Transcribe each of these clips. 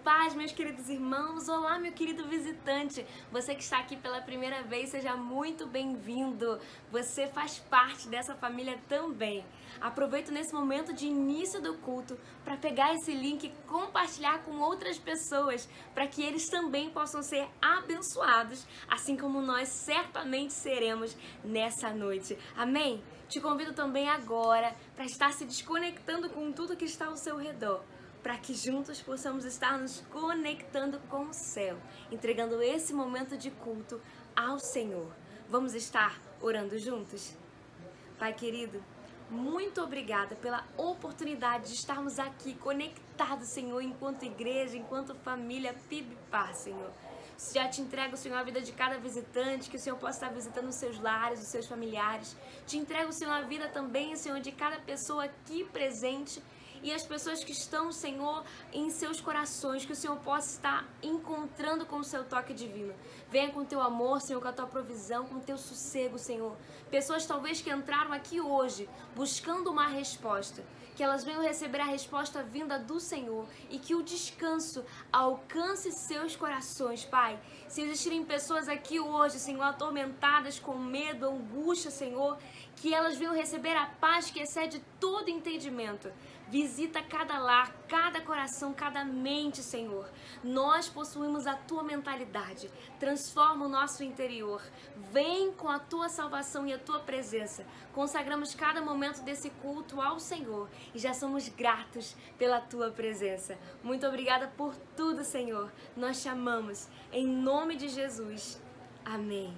paz, meus queridos irmãos. Olá, meu querido visitante. Você que está aqui pela primeira vez, seja muito bem-vindo. Você faz parte dessa família também. Aproveito nesse momento de início do culto para pegar esse link e compartilhar com outras pessoas, para que eles também possam ser abençoados, assim como nós certamente seremos nessa noite. Amém? Te convido também agora para estar se desconectando com tudo que está ao seu redor, para que juntos possamos estar nos conectando com o céu, entregando esse momento de culto ao Senhor. Vamos estar orando juntos? Pai querido, muito obrigada pela oportunidade de estarmos aqui conectados, Senhor, enquanto igreja, enquanto família PIBPAR, Senhor. Já te entrego, Senhor, a vida de cada visitante, que o Senhor possa estar visitando os seus lares, os seus familiares. Te entrego, Senhor, a vida também, Senhor, de cada pessoa aqui presente e as pessoas que estão, Senhor, em seus corações, que o Senhor possa estar encontrando com o seu toque divino. Venha com o teu amor, Senhor, com a tua provisão, com o teu sossego, Senhor. Pessoas talvez que entraram aqui hoje buscando uma resposta, que elas venham receber a resposta vinda do Senhor e que o descanso alcance seus corações, Pai. Se existirem pessoas aqui hoje, Senhor, atormentadas com medo, angústia, Senhor, que elas venham receber a paz que excede todo entendimento. Visita cada lar, cada coração, cada mente, Senhor. Nós possuímos a tua mentalidade. Transforma o nosso interior. Vem com a tua salvação e a tua presença. Consagramos cada momento desse culto ao Senhor e já somos gratos pela tua presença. Muito obrigada por tudo, Senhor. Nós te amamos. Em nome de Jesus. Amém.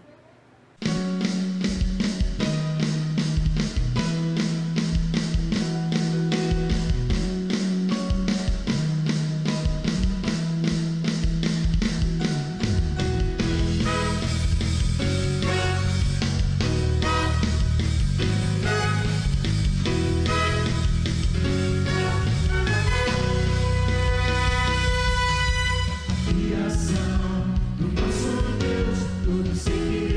Do nosso Deus, tudo se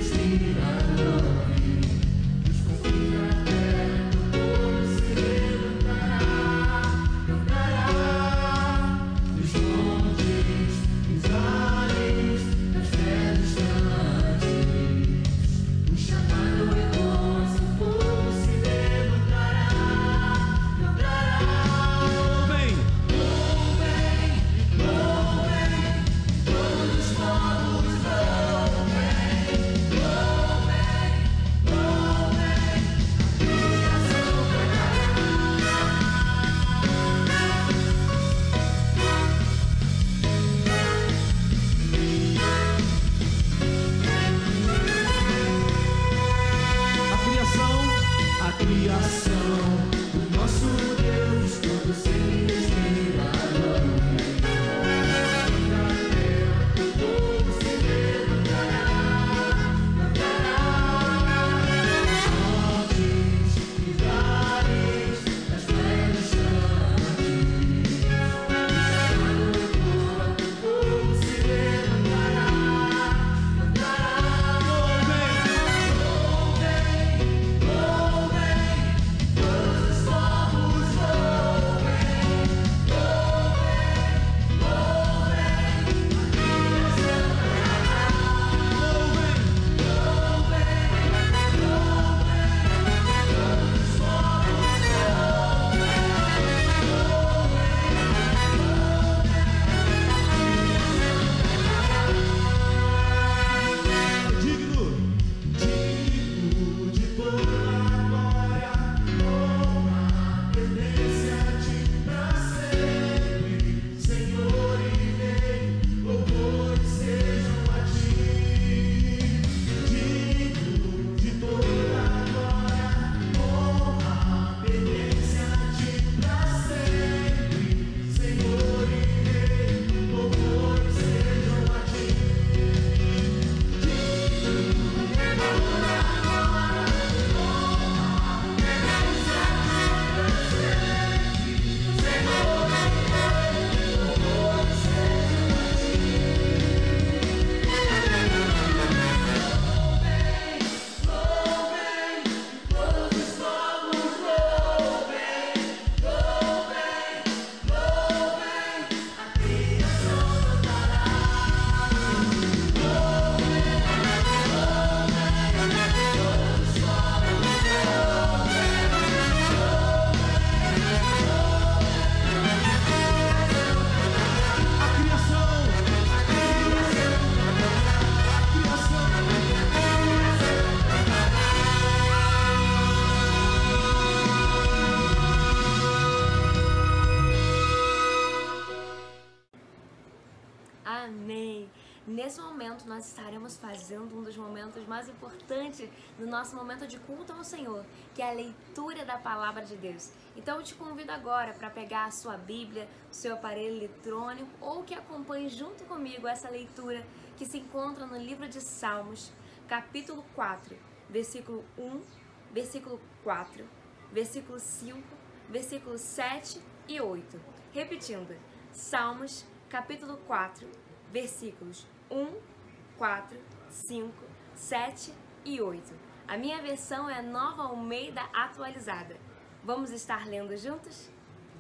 nesse momento nós estaremos fazendo um dos momentos mais importantes do nosso momento de culto ao Senhor, que é a leitura da Palavra de Deus. Então eu te convido agora para pegar a sua Bíblia, o seu aparelho eletrônico ou que acompanhe junto comigo essa leitura que se encontra no livro de Salmos, capítulo 4, versículo 1, versículo 4, versículo 5, versículo 7 e 8. Repetindo, Salmos, capítulo 4, versículos 1, 4, 5, 7 e 8. A minha versão é Nova Almeida Atualizada. Vamos estar lendo juntos?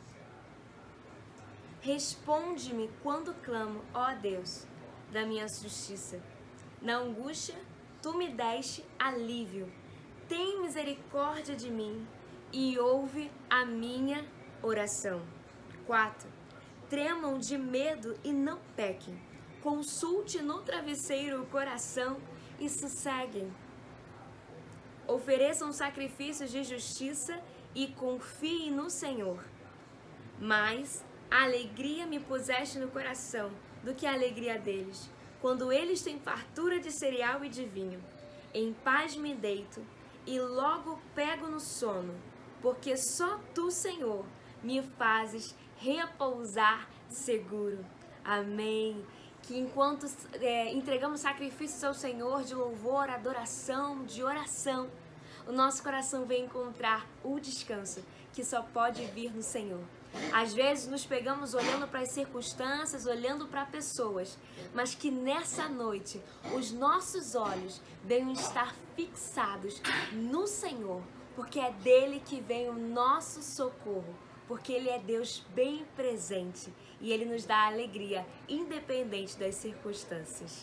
Responde-me quando clamo, ó Deus, da minha justiça. Na angústia, tu me deste alívio. Tem misericórdia de mim e ouve a minha oração. 4. Tremam de medo e não pequem. Consulte no travesseiro o coração e sosseguem. Ofereçam sacrifícios de justiça e confiem no Senhor. Mas a alegria me puseste no coração do que a alegria deles, quando eles têm fartura de cereal e de vinho. Em paz me deito e logo pego no sono, porque só tu, Senhor, me fazes repousar seguro. Amém. Que enquanto entregamos sacrifícios ao Senhor de louvor, adoração, de oração, o nosso coração vem encontrar o descanso que só pode vir no Senhor. Às vezes nos pegamos olhando para as circunstâncias, olhando para pessoas, mas que nessa noite os nossos olhos venham estar fixados no Senhor, porque é dele que vem o nosso socorro, porque ele é Deus bem presente e ele nos dá alegria independente das circunstâncias.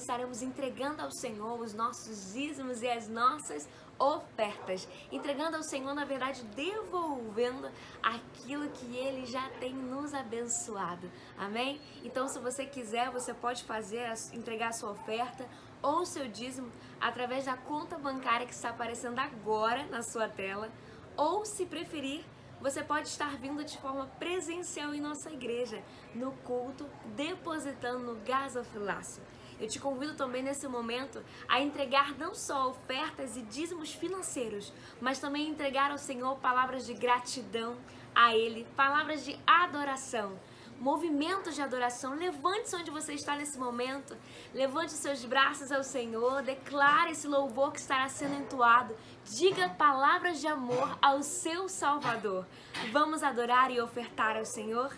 estaremos entregando ao Senhor os nossos dízimos e as nossas ofertas, entregando ao Senhor, na verdade, devolvendo aquilo que Ele já tem nos abençoado, amém? Então, se você quiser, você pode entregar a sua oferta ou o seu dízimo através da conta bancária que está aparecendo agora na sua tela, ou, se preferir, você pode estar vindo de forma presencial em nossa igreja, no culto, depositando no gasofilácio. Eu te convido também nesse momento a entregar não só ofertas e dízimos financeiros, mas também entregar ao Senhor palavras de gratidão a Ele, palavras de adoração, movimentos de adoração. Levante-se onde você está nesse momento, levante os seus braços ao Senhor, declare esse louvor que estará sendo entoado, diga palavras de amor ao seu Salvador. Vamos adorar e ofertar ao Senhor?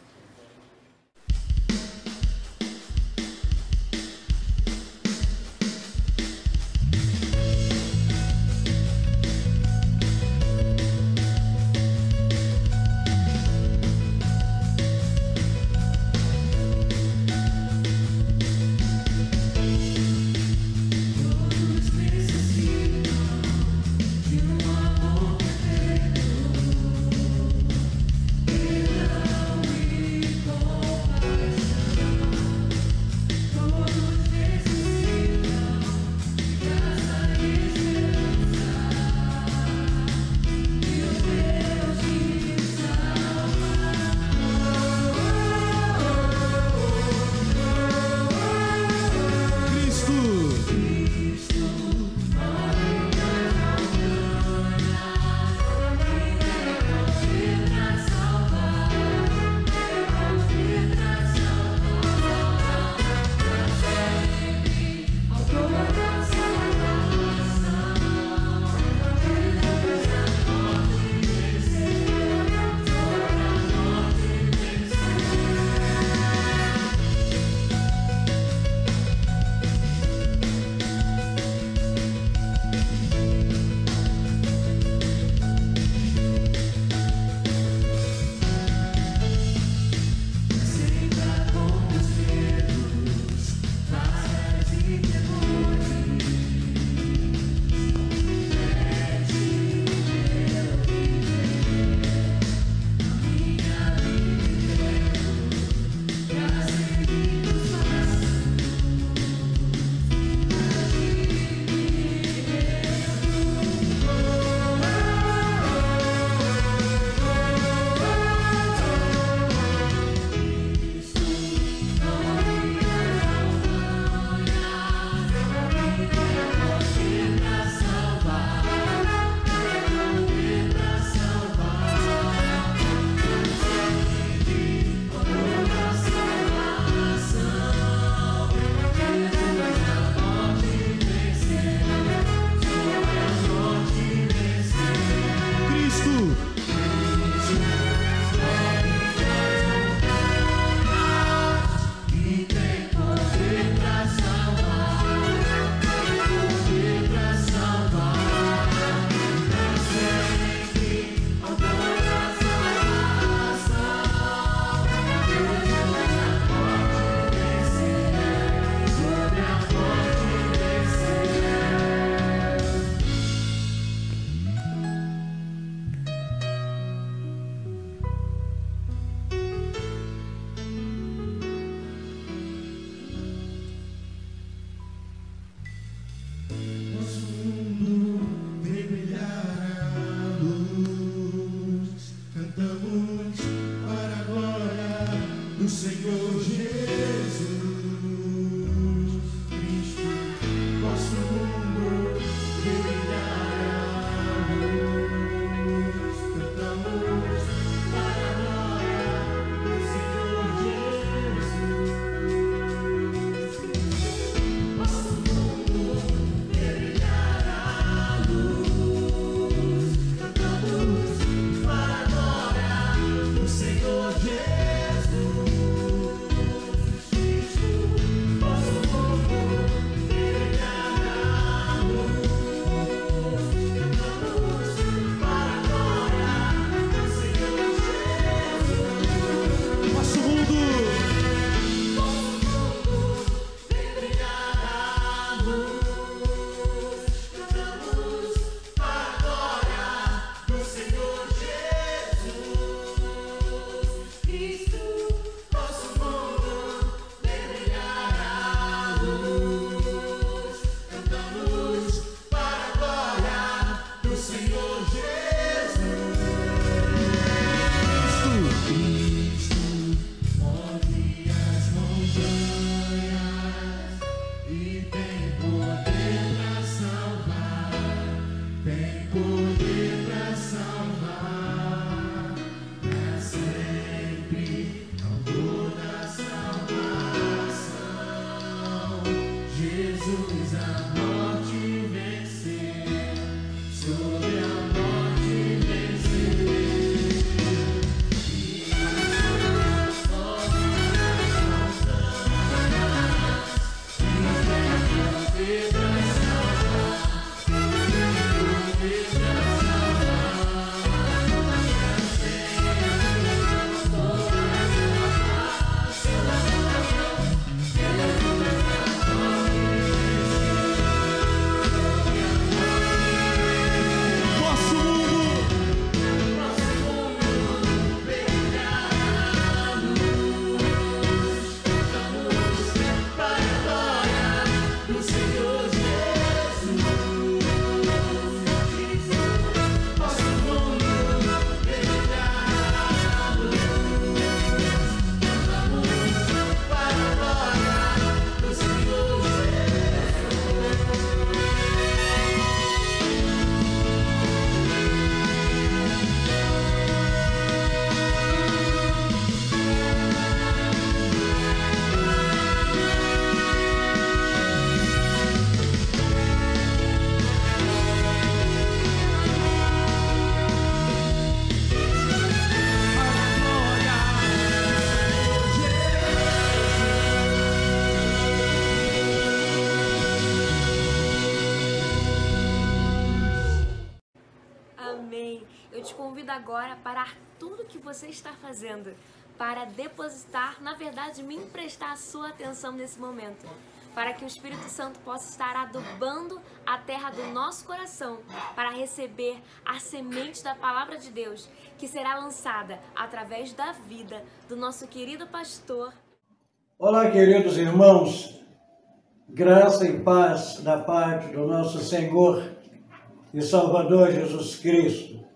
Amém. Eu te convido agora a parar tudo que você está fazendo para depositar, na verdade, me emprestar a sua atenção nesse momento, para que o Espírito Santo possa estar adubando a terra do nosso coração, para receber a semente da palavra de Deus, que será lançada através da vida do nosso querido pastor. Olá, queridos irmãos, graça e paz da parte do nosso Senhor e Salvador Jesus Cristo.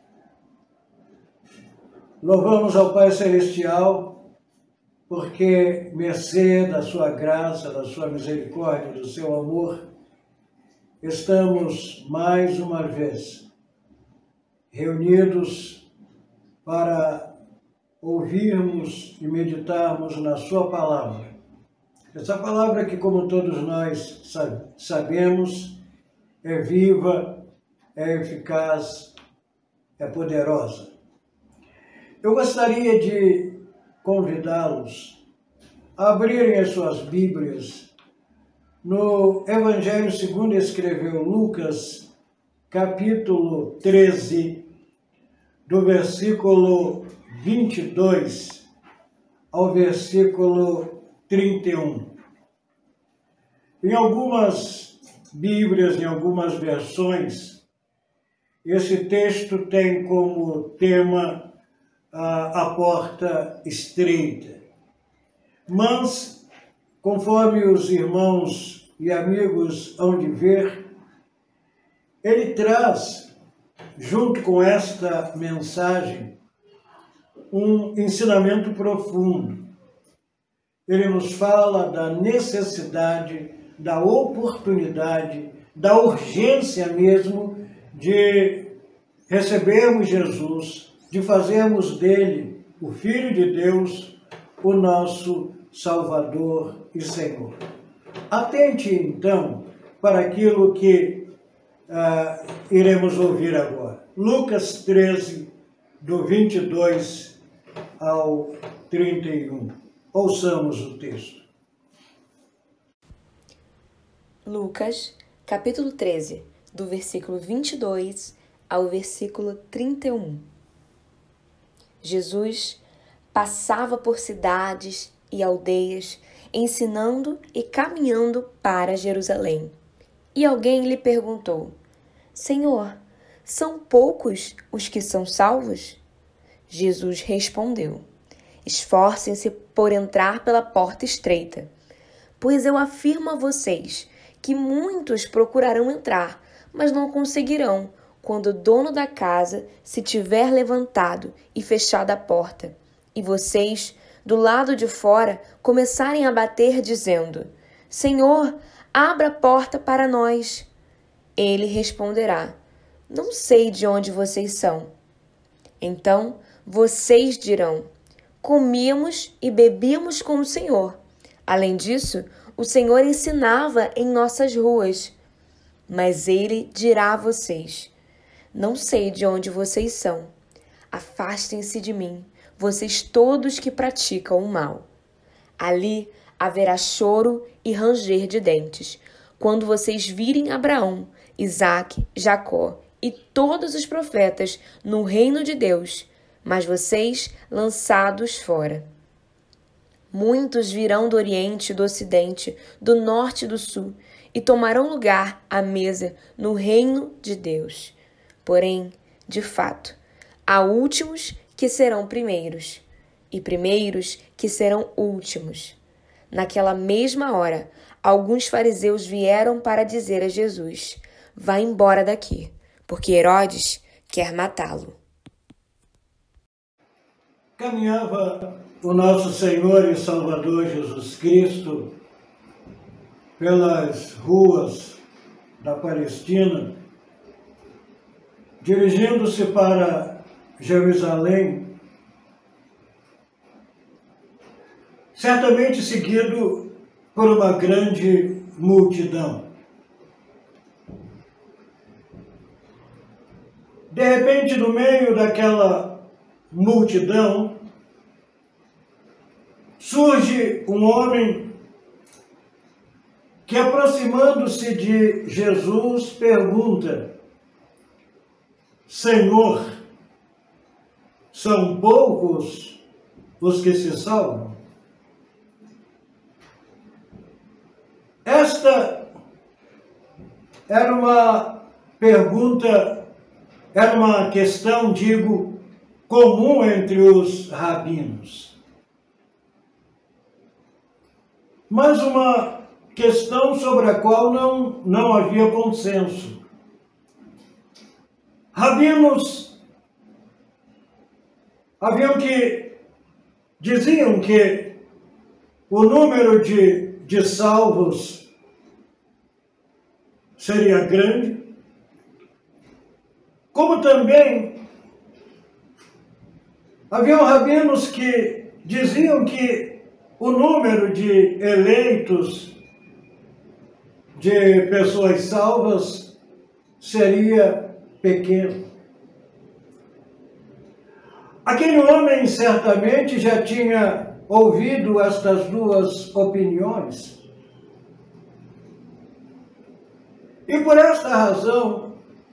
Louvamos ao Pai Celestial, porque, mercê da sua graça, da sua misericórdia, do seu amor, estamos mais uma vez reunidos para ouvirmos e meditarmos na sua palavra. Essa palavra que, como todos nós sabemos, é viva, é eficaz, é poderosa. Eu gostaria de convidá-los a abrirem as suas Bíblias no Evangelho segundo escreveu Lucas, capítulo 13, do versículo 22 ao versículo 31. Em algumas Bíblias, em algumas versões, esse texto tem como tema a porta estreita. Mas, conforme os irmãos e amigos hão de ver, ele traz, junto com esta mensagem, um ensinamento profundo. Ele nos fala da necessidade, da oportunidade, da urgência mesmo de recebermos Jesus, de fazermos dele, o Filho de Deus, o nosso Salvador e Senhor. Atente, então, para aquilo que iremos ouvir agora. Lucas 13, do 22 ao 31. Ouçamos o texto. Lucas, capítulo 13, do versículo 22 ao versículo 31. Jesus passava por cidades e aldeias, ensinando e caminhando para Jerusalém. E alguém lhe perguntou: Senhor, são poucos os que são salvos? Jesus respondeu: Esforcem-se por entrar pela porta estreita, pois eu afirmo a vocês que muitos procurarão entrar, mas não conseguirão, quando o dono da casa se tiver levantado e fechado a porta, e vocês, do lado de fora, começarem a bater, dizendo: Senhor, abra a porta para nós. Ele responderá: Não sei de onde vocês são. Então vocês dirão: Comíamos e bebíamos com o Senhor. Além disso, o Senhor ensinava em nossas ruas. Mas ele dirá a vocês: Não sei de onde vocês são. Afastem-se de mim, vocês todos que praticam o mal. Ali haverá choro e ranger de dentes, quando vocês virem Abraão, Isaque, Jacó e todos os profetas no reino de Deus, mas vocês lançados fora. Muitos virão do Oriente e do Ocidente, do Norte e do Sul, e tomarão lugar à mesa no reino de Deus. Porém, de fato, há últimos que serão primeiros, e primeiros que serão últimos. Naquela mesma hora, alguns fariseus vieram para dizer a Jesus: Vá embora daqui, porque Herodes quer matá-lo. Caminhava o nosso Senhor e Salvador Jesus Cristo pelas ruas da Palestina, dirigindo-se para Jerusalém, certamente seguido por uma grande multidão. De repente, no meio daquela multidão, surge um homem que, aproximando-se de Jesus, pergunta: Senhor, são poucos os que se salvam? Esta era uma pergunta, era uma questão, digo, comum entre os rabinos. Mas uma questão sobre a qual não havia consenso. Rabinos diziam que o número de salvos seria grande, como também haviam rabinos que diziam que o número de eleitos, de pessoas salvas, seria pequeno. Aquele homem certamente já tinha ouvido estas duas opiniões. E por esta razão,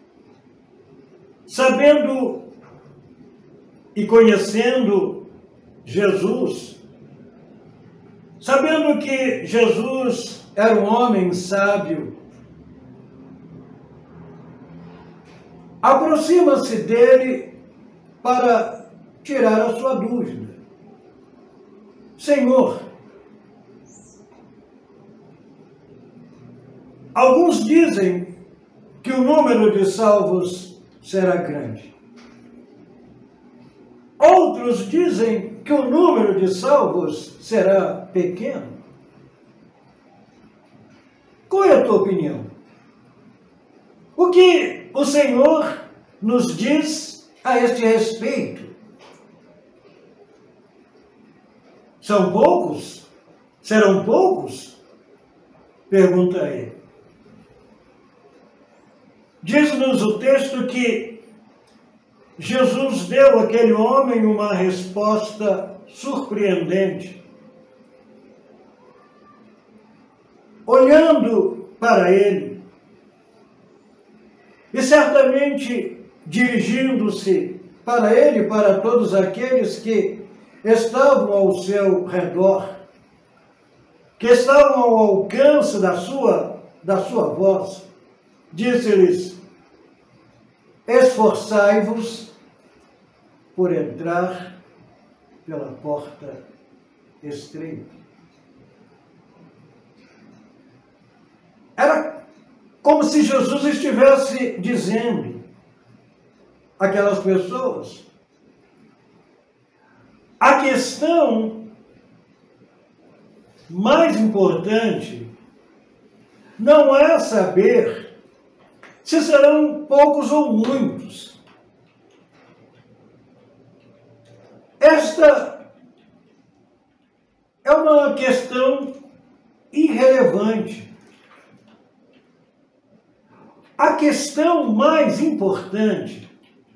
sabendo e conhecendo Jesus, sabendo que Jesus era um homem sábio, aproxima-se dele para tirar a sua dúvida. Senhor, alguns dizem que o número de salvos será grande. Outros dizem que o número de salvos será pequeno. Qual é a tua opinião? O que o Senhor nos diz a este respeito? São poucos? Serão poucos? Pergunta ele. Diz-nos o texto que Jesus deu àquele homem uma resposta surpreendente. Olhando para ele, e certamente dirigindo-se para ele e para todos aqueles que estavam ao seu redor, que estavam ao alcance da sua voz, disse-lhes: esforçai-vos por entrar pela porta estreita. Era como se Jesus estivesse dizendo àquelas pessoas: a questão mais importante não é saber se serão poucos ou muitos. Esta é uma questão irrelevante. A questão mais importante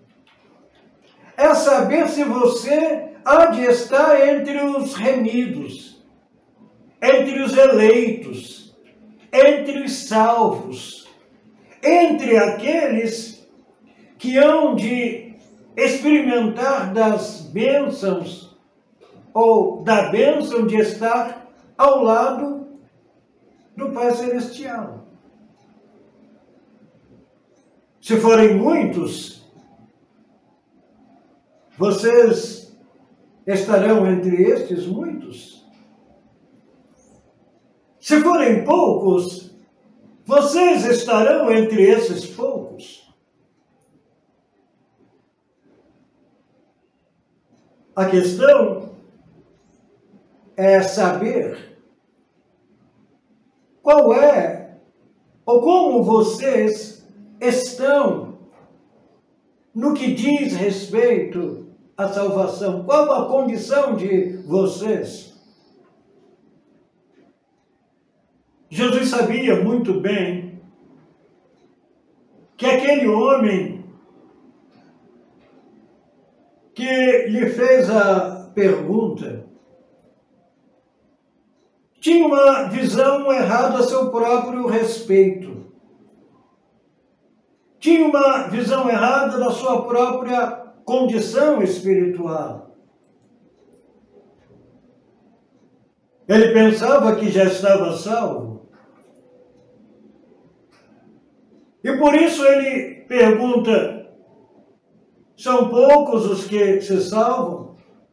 é saber se você há de estar entre os remidos, entre os eleitos, entre os salvos, entre aqueles que hão de experimentar das bênçãos ou da bênção de estar ao lado do Pai Celestial. Se forem muitos, vocês estarão entre estes muitos. Se forem poucos, vocês estarão entre esses poucos. A questão é saber qual é ou como vocês estão no que diz respeito à salvação. Qual a condição de vocês? Jesus sabia muito bem que aquele homem que lhe fez a pergunta tinha uma visão errada a seu próprio respeito. tinha uma visão errada da sua própria condição espiritual. Ele pensava que já estava salvo. E por isso ele pergunta: são poucos os que se salvam?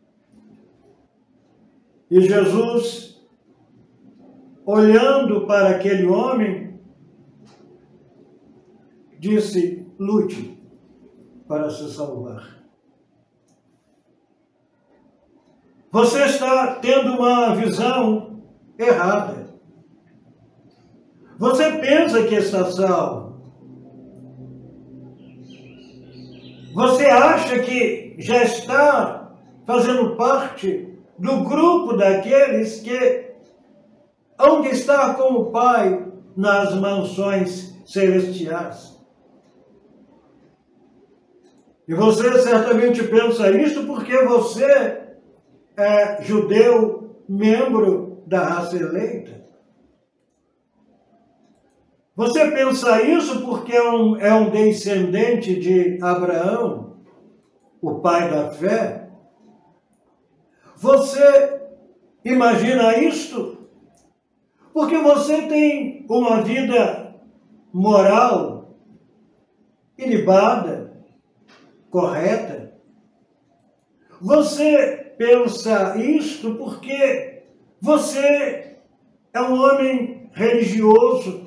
E Jesus, olhando para aquele homem, disse: lute para se salvar. Você está tendo uma visão errada. Você pensa que está salvo. Você acha que já está fazendo parte do grupo daqueles que hão de estar com o Pai nas mansões celestiais. E você certamente pensa isso porque você é judeu, membro da raça eleita. Você pensa isso porque é um descendente de Abraão, o pai da fé. Você imagina isto porque você tem uma vida moral ilibada, correta. Você pensa isto porque você é um homem religioso,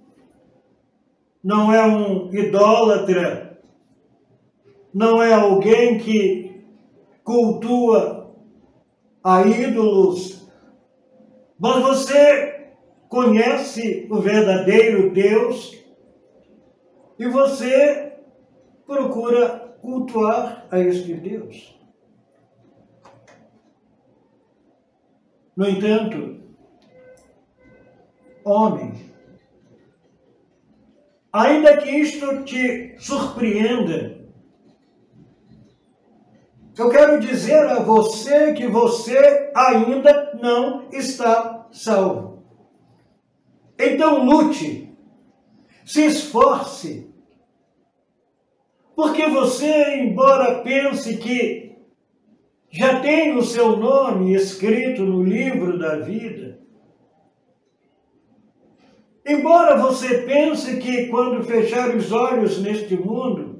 não é um idólatra, não é alguém que cultua a ídolos, mas você conhece o verdadeiro Deus e você procura cultuar a este Deus. No entanto, homem, ainda que isto te surpreenda, eu quero dizer a você que você ainda não está salvo. Então lute, se esforce, porque você, embora pense que já tem o seu nome escrito no livro da vida, embora você pense que quando fechar os olhos neste mundo,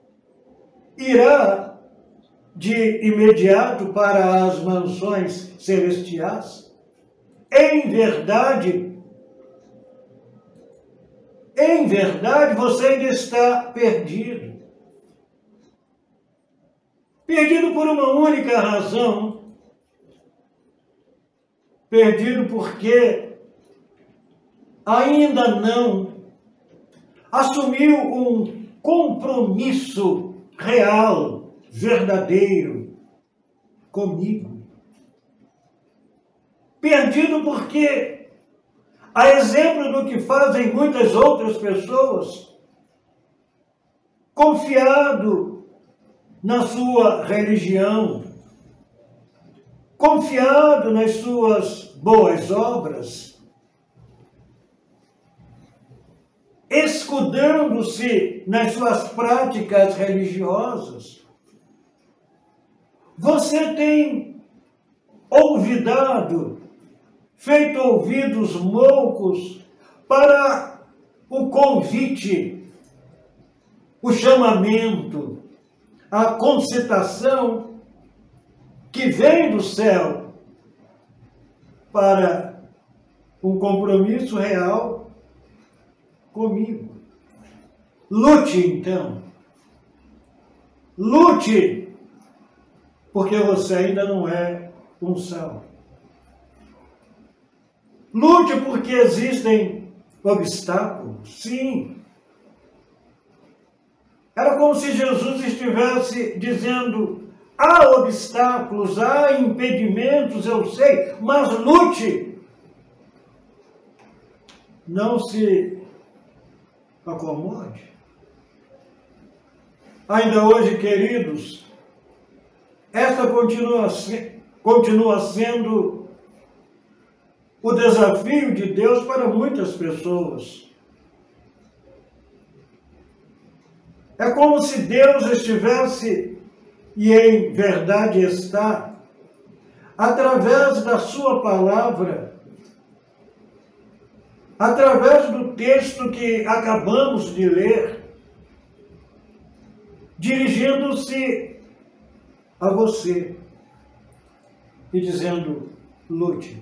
irá de imediato para as mansões celestiais, em verdade, você ainda está perdido. Perdido por uma única razão. Perdido porque ainda não assumiu um compromisso real, verdadeiro, comigo. Perdido porque, a exemplo do que fazem muitas outras pessoas, confiado na sua religião, confiado nas suas boas obras, escudando-se nas suas práticas religiosas, você tem olvidado, feito ouvidos moucos para o convite, o chamamento, a concitação que vem do céu para um compromisso real comigo. Lute, então. Lute, porque você ainda não é um salvo. Lute porque existem obstáculos, sim. Era como se Jesus estivesse dizendo: há obstáculos, há impedimentos, eu sei, mas lute. Não se acomode. Ainda hoje, queridos, esta continua sendo o desafio de Deus para muitas pessoas. É como se Deus estivesse, e em verdade está, através da sua palavra, através do texto que acabamos de ler, dirigindo-se a você e dizendo: lute.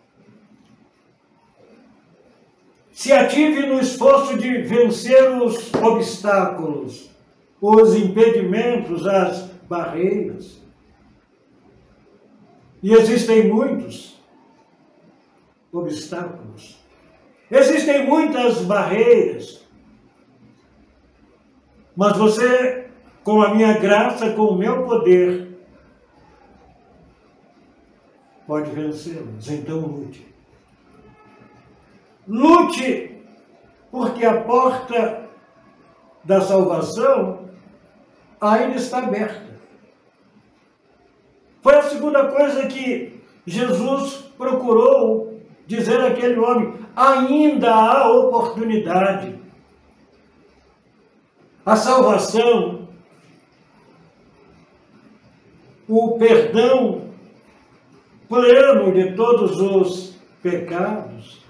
Se ative no esforço de vencer os obstáculos, os impedimentos, as barreiras. E existem muitos obstáculos. Existem muitas barreiras. Mas você, com a minha graça, com o meu poder, pode vencê-los. Então lute. Lute, porque a porta da salvação ainda está aberta. Foi a segunda coisa que Jesus procurou dizer àquele homem: ainda há oportunidade. A salvação, o perdão pleno de todos os pecados,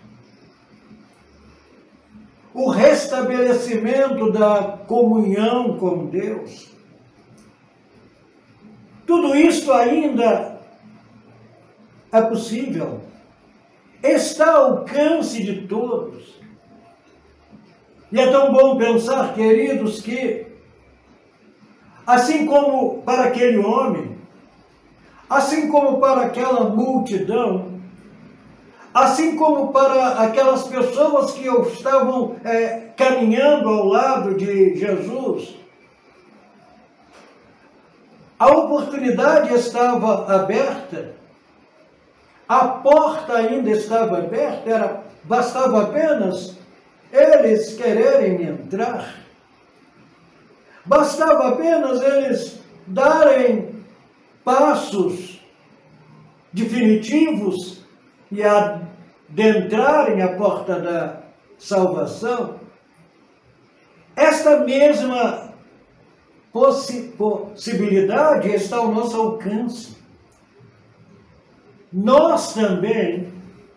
o restabelecimento da comunhão com Deus, tudo isso ainda é possível, está ao alcance de todos. E é tão bom pensar, queridos, que assim como para aquele homem, assim como para aquela multidão, assim como para aquelas pessoas que estavam caminhando ao lado de Jesus, a oportunidade estava aberta, a porta ainda estava aberta, bastava apenas eles quererem entrar, bastava apenas eles darem passos definitivos e adentrarem a porta da salvação. Esta mesma possibilidade está ao nosso alcance. Nós também,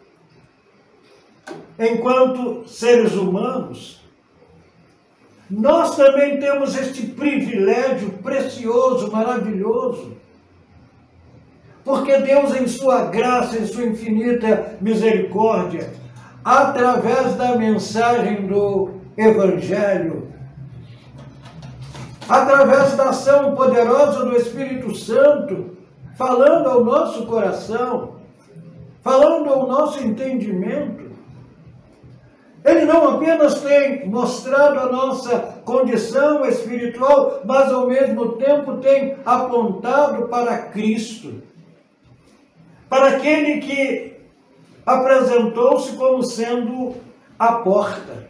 enquanto seres humanos, nós também temos este privilégio precioso, maravilhoso, porque Deus, em sua graça, em sua infinita misericórdia, através da mensagem do Evangelho, através da ação poderosa do Espírito Santo, falando ao nosso coração, falando ao nosso entendimento, Ele não apenas tem mostrado a nossa condição espiritual, mas ao mesmo tempo tem apontado para Cristo, para aquele que apresentou-se como sendo a porta,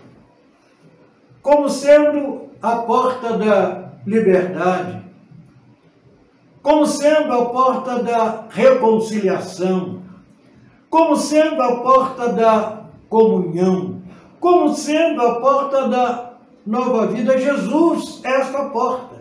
como sendo a porta da liberdade, como sendo a porta da reconciliação, como sendo a porta da comunhão, como sendo a porta da nova vida. Jesus é esta porta,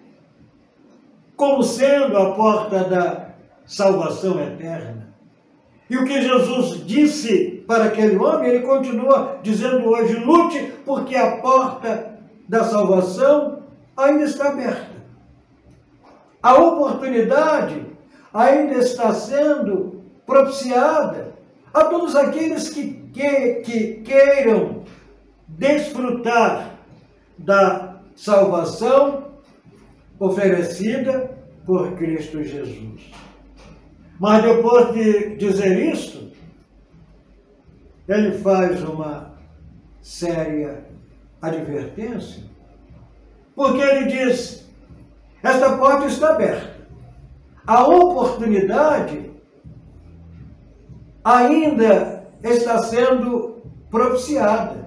como sendo a porta da salvação eterna. E o que Jesus disse para aquele homem, Ele continua dizendo hoje: lute, porque a porta da salvação ainda está aberta. A oportunidade ainda está sendo propiciada a todos aqueles que queiram desfrutar da salvação oferecida por Cristo Jesus. Mas depois de dizer isto, ele faz uma séria advertência, porque ele diz: esta porta está aberta, a oportunidade ainda está sendo propiciada,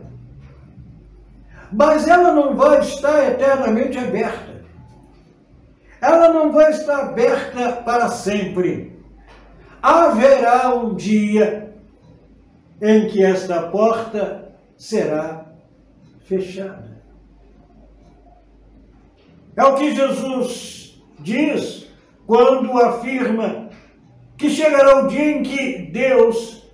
mas ela não vai estar eternamente aberta, ela não vai estar aberta para sempre. Haverá um dia em que esta porta será fechada. É o que Jesus diz quando afirma que chegará o dia em que Deus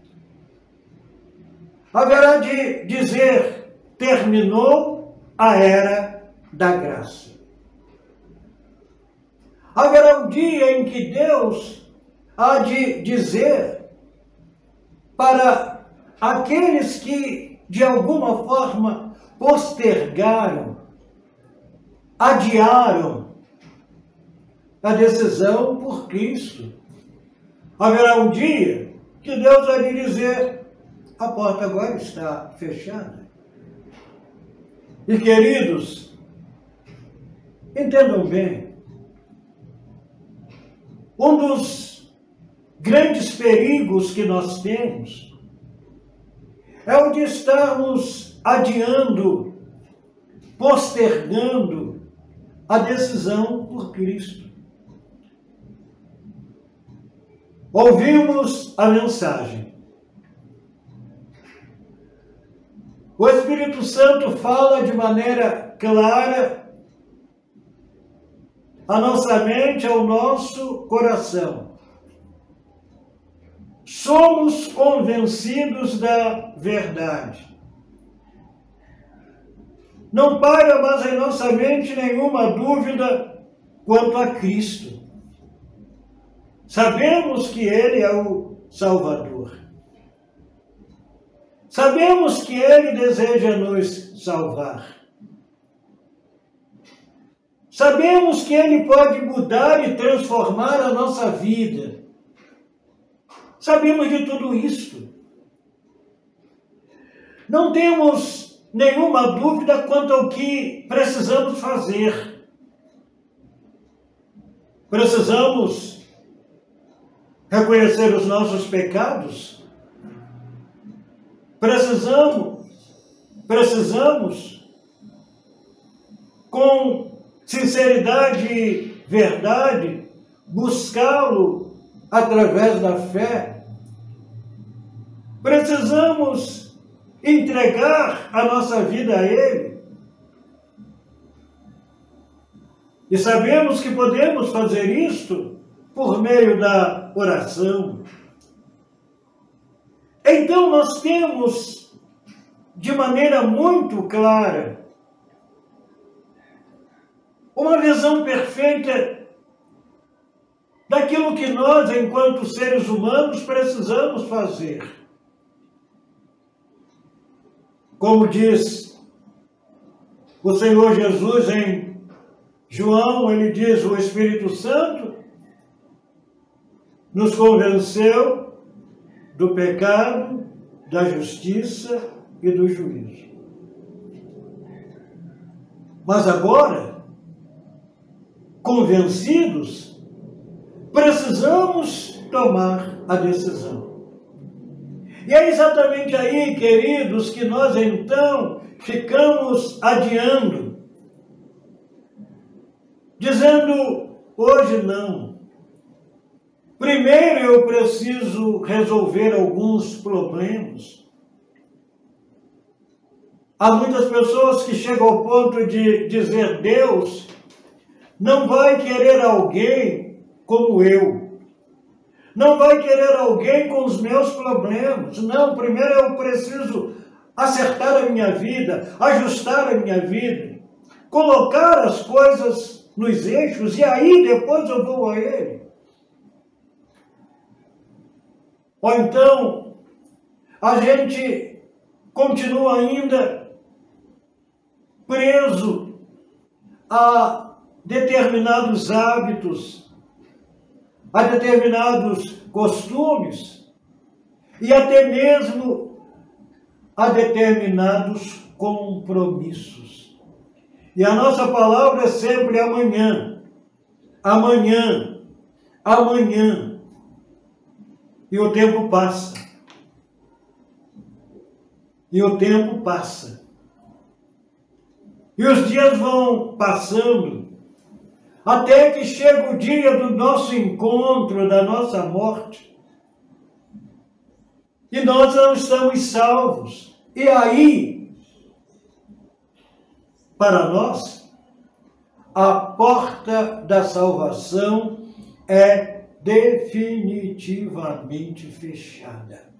haverá de dizer: terminou a era da graça. Haverá um dia em que Deus há de dizer para aqueles que, de alguma forma, postergaram, adiaram a decisão por Cristo. Haverá um dia que Deus vai lhe dizer: a porta agora está fechada. E, queridos, entendam bem, um dos grandes perigos que nós temos é o de estarmos adiando, postergando a decisão por Cristo. Ouvimos a mensagem. O Espírito Santo fala de maneira clara à nossa mente, ao nosso coração. Somos convencidos da verdade. Não paira mais em nossa mente nenhuma dúvida quanto a Cristo. Sabemos que Ele é o Salvador. Sabemos que Ele deseja nos salvar. Sabemos que Ele pode mudar e transformar a nossa vida. Sabemos de tudo isto. Não temos nenhuma dúvida quanto ao que precisamos fazer. Precisamos reconhecer os nossos pecados. Precisamos, com sinceridade e verdade, buscá-lo através da fé. Precisamos entregar a nossa vida a Ele. E sabemos que podemos fazer isto por meio da oração. Então nós temos, de maneira muito clara, uma visão perfeita daquilo que nós, enquanto seres humanos, precisamos fazer. Como diz o Senhor Jesus em João, ele diz: o Espírito Santo nos convenceu do pecado, da justiça e do juízo. Mas agora, convencidos, precisamos tomar a decisão. E é exatamente aí, queridos, que nós então ficamos adiando, dizendo: hoje não. Primeiro eu preciso resolver alguns problemas. Há muitas pessoas que chegam ao ponto de dizer: Deus não vai querer alguém como eu. Não vai querer alguém com os meus problemas. Não, primeiro eu preciso acertar a minha vida, ajustar a minha vida, colocar as coisas nos eixos e aí depois eu vou a Ele. Ou então, a gente continua ainda preso a determinados hábitos, a determinados costumes e até mesmo a determinados compromissos. E a nossa palavra é sempre amanhã, amanhã, amanhã. E o tempo passa. E o tempo passa. E os dias vão passando, até que chega o dia do nosso encontro, da nossa morte. E nós não estamos salvos. E aí, para nós, a porta da salvação é definitivamente fechada.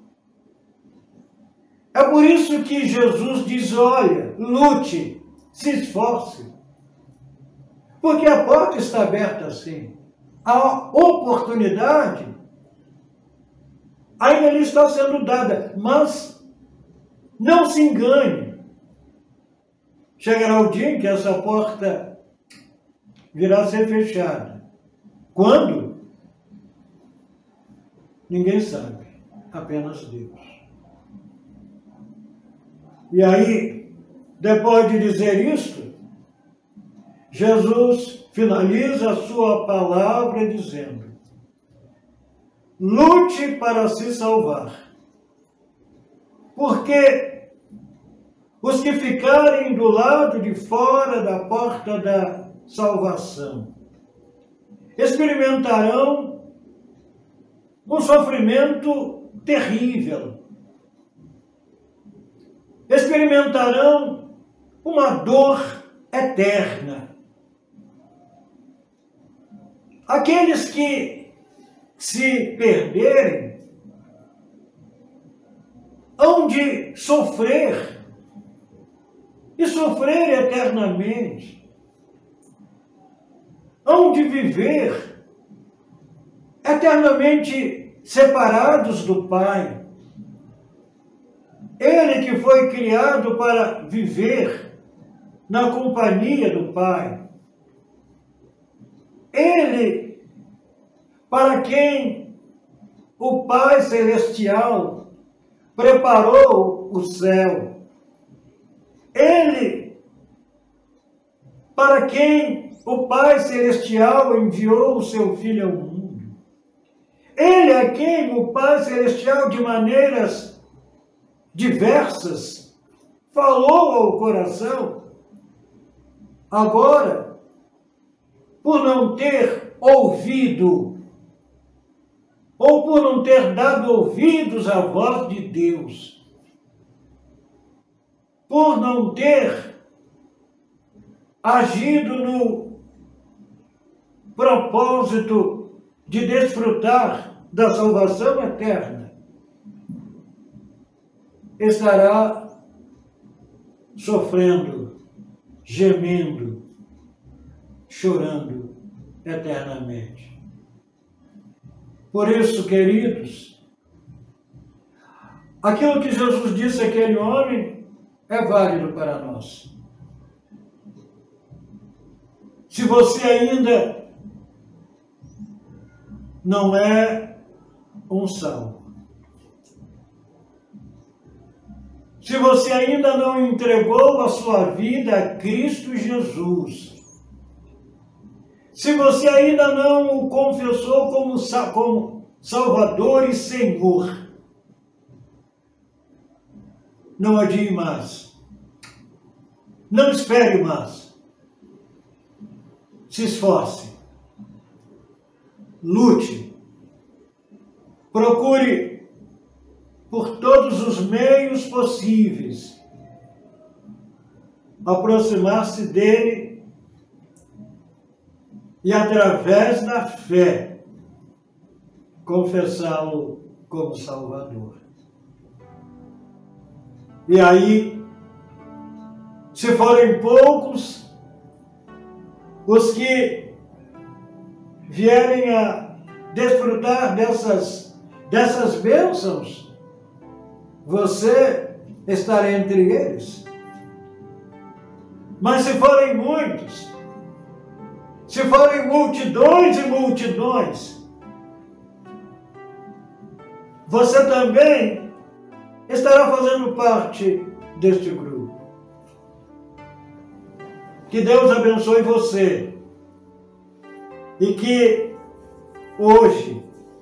É por isso que Jesus diz, olha, lute, se esforce, porque a porta está aberta assim. A oportunidade ainda lhe está sendo dada, mas não se engane. Chegará o dia em que essa porta virá a ser fechada. Quando? Ninguém sabe, apenas Deus. E aí, depois de dizer isto, Jesus finaliza a sua palavra dizendo, lute para se salvar, porque os que ficarem do lado de fora da porta da salvação experimentarão um sofrimento terrível, experimentarão uma dor eterna. Aqueles que se perderem hão de sofrer, e sofrer eternamente, hão de viver eternamente separados do Pai. Ele que foi criado para viver na companhia do Pai. Ele para quem o Pai Celestial preparou o céu. Ele para quem o Pai Celestial enviou o seu Filho ao mundo. Ele a quem o Pai Celestial, de maneiras diversas, falou ao coração. Agora, por não ter ouvido, ou por não ter dado ouvidos à voz de Deus, por não ter agido no propósito de desfrutar da salvação eterna, estará sofrendo, gemendo, chorando eternamente. Por isso, queridos, aquilo que Jesus disse àquele homem é válido para nós. Se você ainda não é um salvo, se você ainda não entregou a sua vida a Cristo Jesus, se você ainda não o confessou como Salvador e Senhor, não adie mais, não espere mais, se esforce, lute, procure por todos os meios possíveis aproximar-se dele e, através da fé, confessá-lo como Salvador. E aí, se forem poucos os que vierem a desfrutar dessas bênçãos, você estará entre eles. Mas se forem muitos, se forem multidões e multidões, você também estará fazendo parte deste grupo. Que Deus abençoe você e que hoje,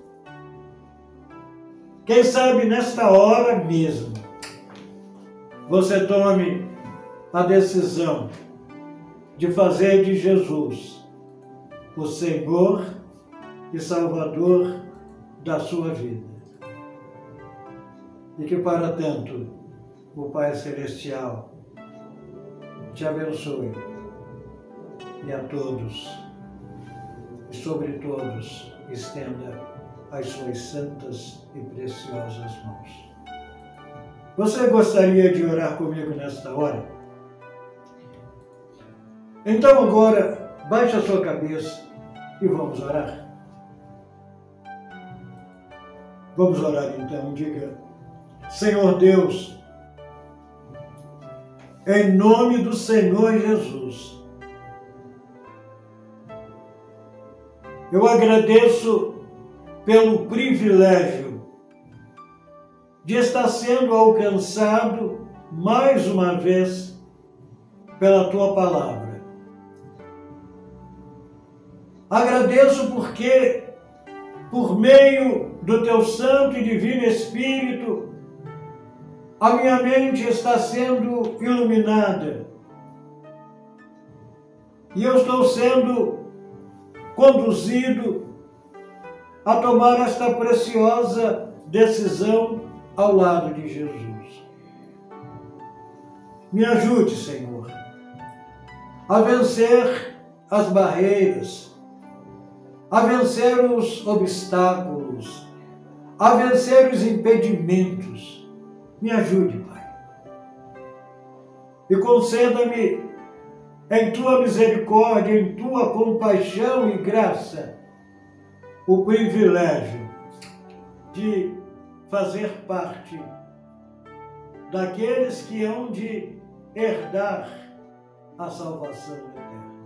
quem sabe nesta hora mesmo, você tome a decisão de fazer de Jesus o Senhor e Salvador da sua vida. E que para tanto o Pai Celestial te abençoe e a todos, e sobre todos, estenda as suas santas e preciosas mãos. Você gostaria de orar comigo nesta hora? Então agora, baixe a sua cabeça e vamos orar. Vamos orar então, diga: Senhor Deus, em nome do Senhor Jesus, eu agradeço pelo privilégio de estar sendo alcançado mais uma vez pela Tua Palavra. Agradeço porque, por meio do Teu Santo e Divino Espírito, a minha mente está sendo iluminada e eu estou sendo conduzido a tomar esta preciosa decisão ao lado de Jesus. Me ajude, Senhor, a vencer as barreiras, a vencer os obstáculos, a vencer os impedimentos. Me ajude, Pai. E conceda-me, em Tua misericórdia, em Tua compaixão e graça, o privilégio de fazer parte daqueles que hão de herdar a salvação eterna.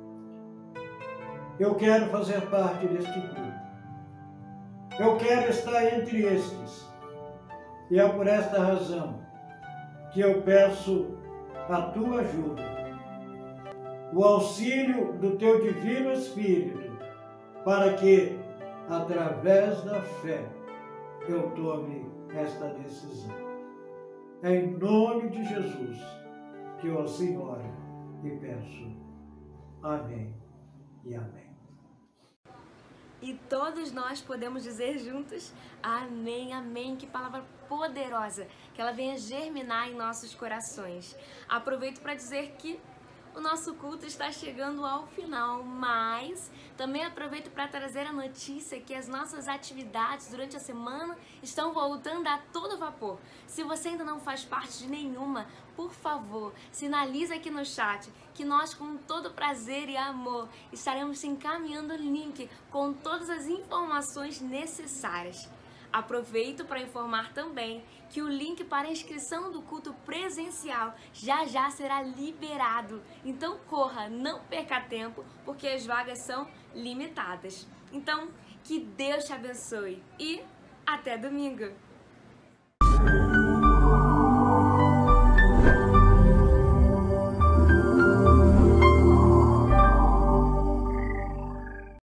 Eu quero fazer parte deste grupo. Eu quero estar entre estes. E é por esta razão que eu peço a Tua ajuda, o auxílio do Teu Divino Espírito, para que, através da fé, eu tome esta decisão. É em nome de Jesus que eu assim oro e peço. Amém e amém. E todos nós podemos dizer juntos, amém, amém. Que palavra poderosa, que ela venha germinar em nossos corações. Aproveito para dizer que o nosso culto está chegando ao final, mas também aproveito para trazer a notícia que as nossas atividades durante a semana estão voltando a todo vapor. Se você ainda não faz parte de nenhuma, por favor, sinalize aqui no chat que nós, com todo prazer e amor, estaremos te encaminhando o link com todas as informações necessárias. Aproveito para informar também que o link para a inscrição do culto presencial já será liberado. Então corra, não perca tempo, porque as vagas são limitadas. Então, que Deus te abençoe e até domingo!